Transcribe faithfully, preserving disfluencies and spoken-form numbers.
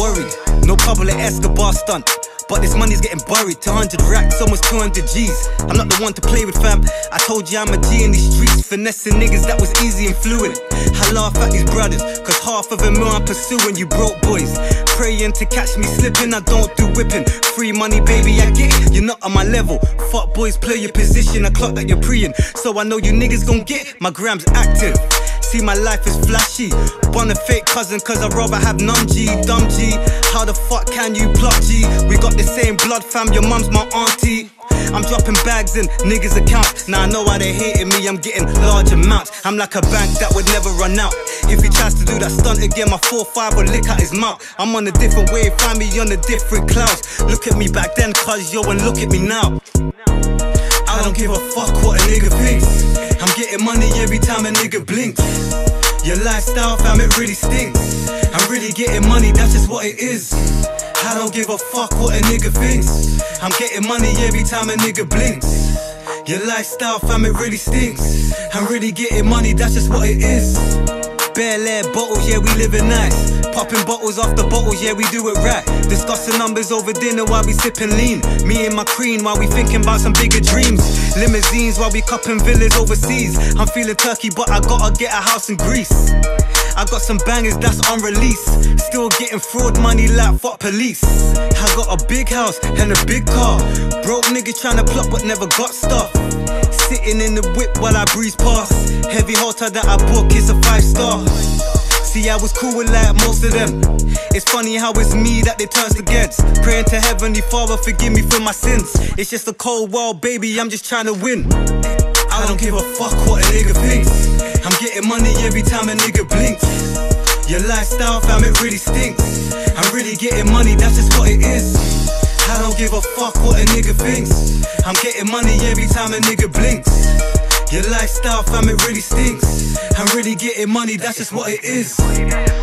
worried. No Pablo Escobar stunt, but this money's getting buried. Two hundred racks, almost two hundred G's. I'm not the one to play with, fam. I told you I'm a G in these streets. Finessing niggas, that was easy and fluid. I laugh at these brothers, cause half of them are I'm pursuing. You broke boys, praying to catch me slipping. I don't do whipping. Free money, baby, I get it. You're not on my level. Fuck boys, play your position. I clock that you're preying, so I know you niggas gon' get my grams active. See, my life is flashy. Born a fake cousin, cause I'd rather have none G. Dumb G, how the fuck can you plot G? We got the same blood, fam, your mum's my auntie. I'm dropping bags in niggas' accounts. Now I know why they hating me, I'm getting large amounts. I'm like a bank that would never run out. If he tries to do that stunt again, my four five will lick out his mouth. I'm on a different wave, find me on a different clouds. Look at me back then, cuz yo, and look at me now. I don't give a fuck what a nigga thinks. I'm getting money every time a nigga blinks. Your lifestyle, fam, it really stinks. I'm really getting money, that's just what it is. I don't give a fuck what a nigga thinks. I'm getting money every time a nigga blinks. Your lifestyle, fam, it really stinks. I'm really getting money, that's just what it is. Bare lead bottles, yeah, we living nice. Popping bottles off the bottles, yeah, we do it right. Discussing numbers over dinner while we sipping lean. Me and my queen while we thinking about some bigger dreams. Limousines while we copping villas overseas. I'm feeling Turkey, but I gotta get a house in Greece. I got some bangers that's on release. Still getting fraud money like fuck police. I got a big house and a big car. Broke nigga tryna plot but never got stuff. Sitting in the whip while I breeze past. Heavy hotel that I book is a five star. See, I was cool with like most of them. It's funny how it's me that they turns against. Praying to Heavenly Father, forgive me for my sins. It's just a cold world, baby, I'm just trying to win. I don't give a fuck what a nigga thinks. I'm getting money every time a nigga blinks. Your lifestyle, fam, it really stinks. I'm really getting money, that's just what it is. I don't give a fuck what a nigga thinks. I'm getting money every time a nigga blinks. Your lifestyle, fam, it really stinks. I'm really getting money, that's just what it is.